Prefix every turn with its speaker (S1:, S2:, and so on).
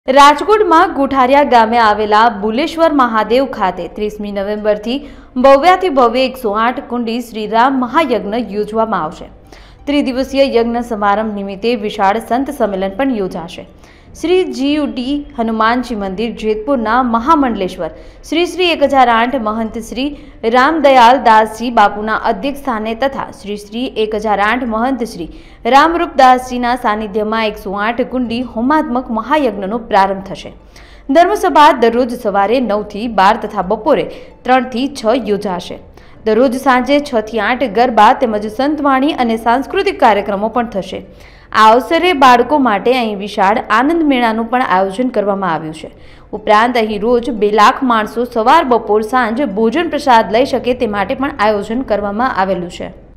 S1: રાજકોટ માં ગુઠારિયા ગામે આવેલા બુલેશ્વર મહાદેવ ખાતે 30મી નવેમ્બરથી ભવ્યાથી ભવ્ય 108 કુંડી શ્રીરામ મહાયજ્ઞ યોજવામાં આવશે। ત્રિદિવસીય યજ્ઞ સમારંભ નિમિત્તે વિશાળ સંત સંમેલન પણ યોજાશે। श्री जीयूटी हनुमानजी मंदिर जेतपुरना महामंडलेश्वर श्री श्री 1008 महंत श्री रामदयाल दास जी बापूना अध्यक्ष स्थाने तथा श्री श्री 1008 महंत श्री रामरूप दास जी ना सानिध्यमां 108 कुंडी होमात्मक महायज्ञनो प्रारंभ थशे। धर्मसभा दररोज सवारे 9 થી 12 तथा बपोरे 3 થી 6 योजाशे। दररोज सांजे 6 થી 8 गरबा तेमज संतवाणी अने सांस्कृतिक कार्यक्रमों पण थशे। आ अवसरे बाळको माटे अहीं विशाळ आनंद मेळानुं पण आयोजन करवामां आव्युं छे। उपरांत अहीं रोज 2 लाख माणसो सवार बपोर सांज भोजन प्रसाद लई शके ते माटे पण आयोजन करवामां आवेलुं छे।